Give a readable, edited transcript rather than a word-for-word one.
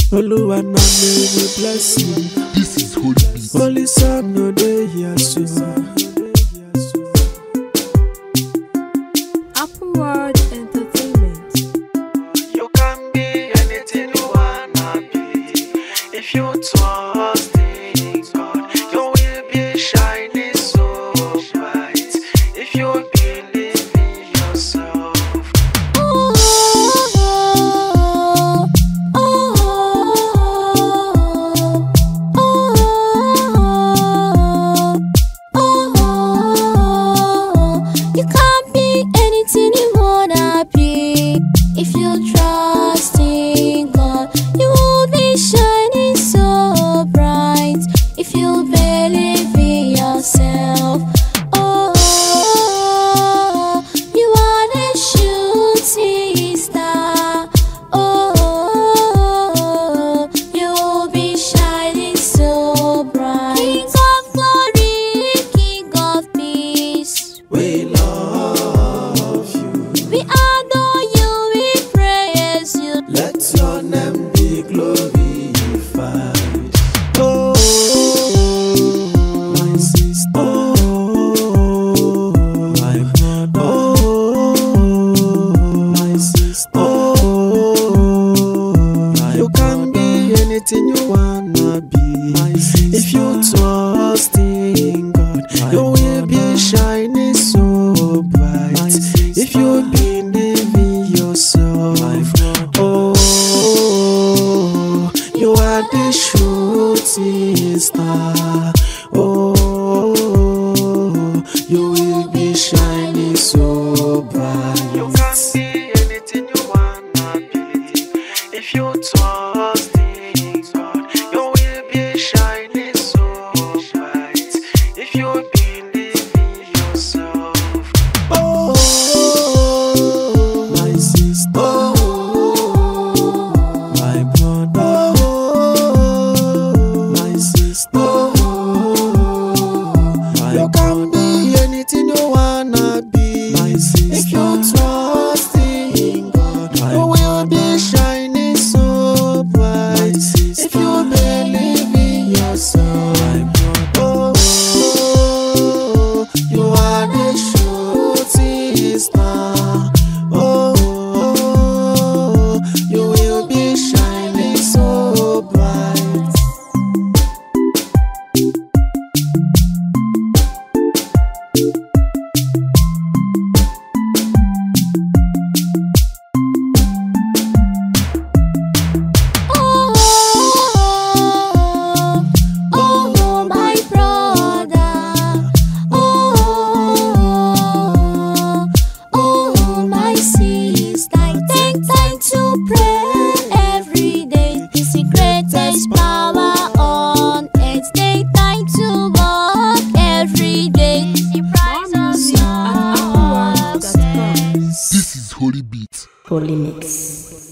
Oluwa na me will bless you. This is Holy Beat. Holy Son no dey here so. Apple World Entertainment. You can be anything you wanna be if you trust in God. You will be shining so bright if you believe in yourself. You can't be anything you wanna be if you trust in God. You will be shining so bright if you believe in yourself. Oh, you are the shooting star. Oh, you will be shining so bright. King of glory, King of peace, We love you. we adore you, we praise you. Let your name be glorified. Oh, my sister. Oh, my brother. Oh, my sister. Oh, you can be anything you wanna be. My sister. If you trust in God, you will be shining so bright. If you believe in yourself, oh, you are the shooting star. Oh, you will be shining so bright. You can be anything you wanna be if you trust in God. You will be shining so bright if you believe in yourself. Oh, my sister. Oh, my brother. Oh, my sister. You can be anything you wanna be. My sister. If you trust in God, you will be shining so bright. If you believe in yourself, oh, you are the shooting star. Oh, you will be shining so bright. Oh, my brother. Oh, my sister. Take time to pray every day. It's the greatest power on earth. Take time to walk every day. The price More of music at appleworld.com. success. This is Holy Beat. Holy Mix.